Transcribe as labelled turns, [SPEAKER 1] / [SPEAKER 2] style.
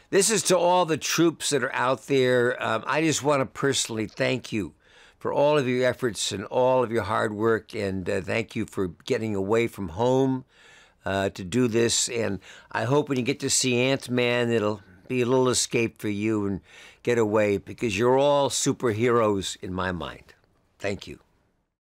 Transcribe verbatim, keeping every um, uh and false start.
[SPEAKER 1] This is to all the troops that are out there. Um, I just want to personally thank you for all of your efforts and all of your hard work, and uh, thank you for getting away from home uh, to do this. And I hope when you get to see Ant-Man, it'll be a little escape for you and get away, because you're all superheroes in my mind. Thank you.